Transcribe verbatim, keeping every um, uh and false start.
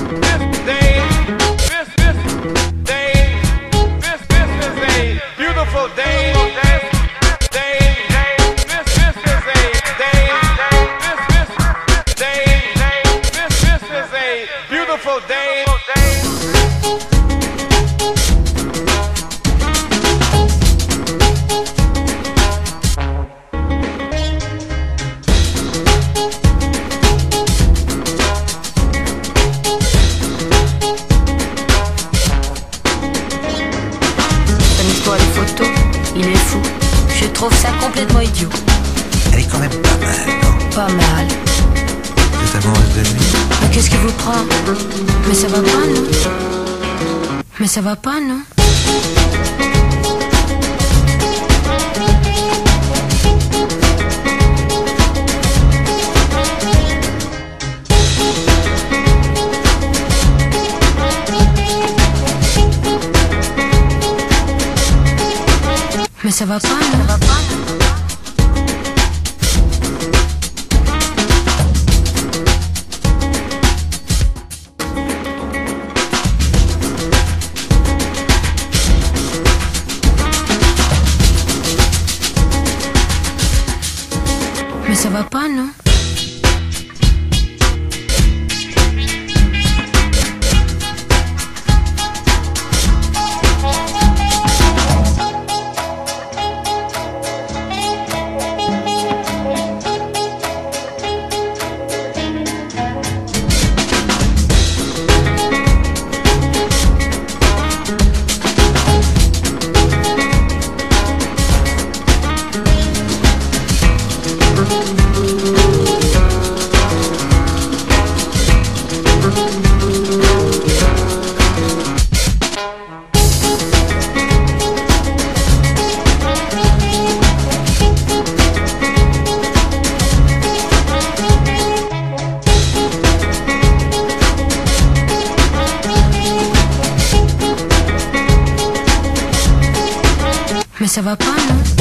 Il est fou, je trouve ça complètement idiot. Elle est quand même pas mal, non? Pas mal. Vous êtes amoureuse de lui? Mais qu'est-ce qui vous prend? Mais ça va pas, non? Mais ça va pas, non? Mais ça va pas, non? Ça va pas, non? Mais ça va pas, non? Mais ça va pas, non?